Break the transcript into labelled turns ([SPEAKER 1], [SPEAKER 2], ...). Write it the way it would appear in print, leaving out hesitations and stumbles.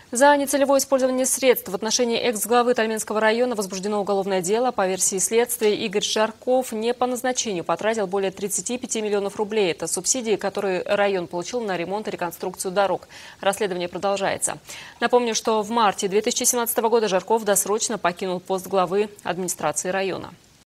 [SPEAKER 1] За нецелевое использование средств в отношении экс-главы Тальменского района возбуждено уголовное дело. По версии следствия, Игорь Жарков не по назначению потратил более 35 миллионов рублей. Это субсидии, которые район получил на ремонт и реконструкцию дорог. Расследование продолжается. Напомню, что в марте 2017 года Жарков досрочно покинул пост главы администрации района.